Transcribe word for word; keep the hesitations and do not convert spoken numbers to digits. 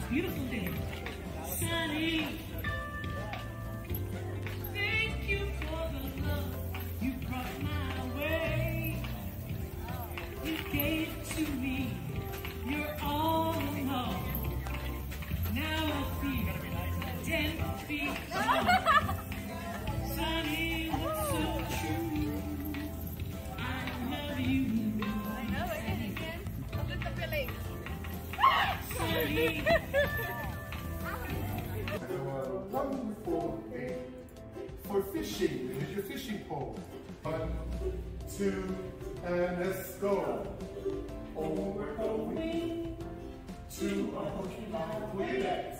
beautiful day. Sunny, thank you for the love you brought my way. You gave to me your all in all. Now I feel ten feet tall. Sunny, what's so true? I love you. I know, look at it again. Look at the feeling. Sunny. A wonderful day for fishing. Here's your fishing pole. One, two, and let's go. Oh, we're going to a hooky line.